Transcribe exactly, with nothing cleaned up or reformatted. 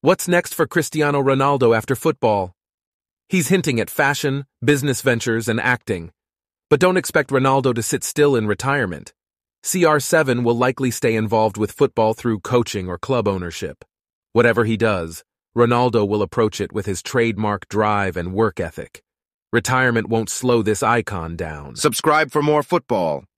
What's next for Cristiano Ronaldo after football? He's hinting at fashion, business ventures, and acting. But don't expect Ronaldo to sit still in retirement. C R seven will likely stay involved with football through coaching or club ownership. Whatever he does, Ronaldo will approach it with his trademark drive and work ethic. Retirement won't slow this icon down. Subscribe for more football.